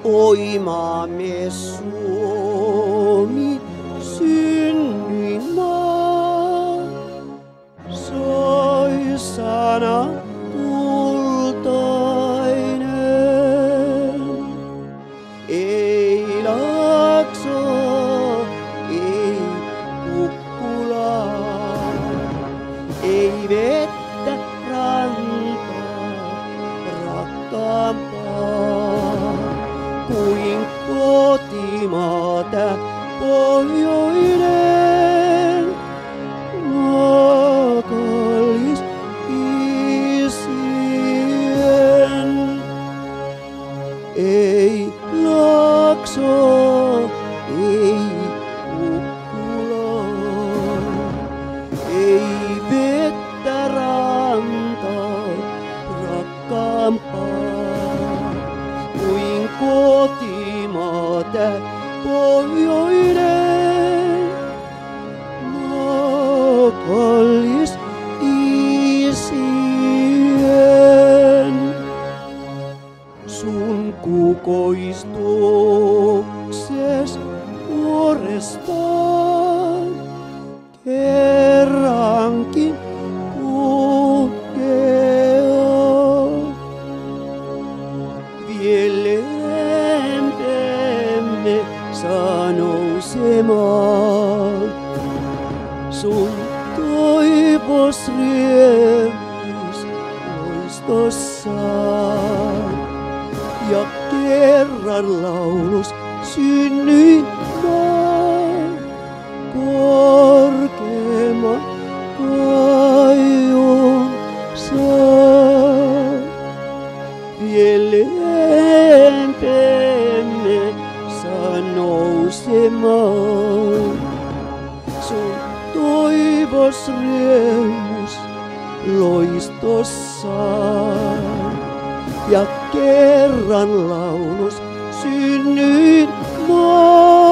Oi maamme Suomi, synnyin maa, soi sana kultainen. Ei Laakso, ei Kukkulaa, ei vettä rantaa rakkaampaa kuin kotimaata pohjoinen. Kallis isien. Ei Laakso, ei Kukkulaa, ei vettä rantaa rakkaampaa kuin kotimaata pohjoinen. Kallis isien. Sun kukoistukses vuorestaan kerrankin kukea. Vielempemme saa nousemaan. Sun toivos riemus loistossaan. Ja kerran laulus synnyin maan korkeamman kaiun saa. Vielempemme saa nousemaan. Sun toivos riemus loistossaan. Ja kerran laulus synnyin maan.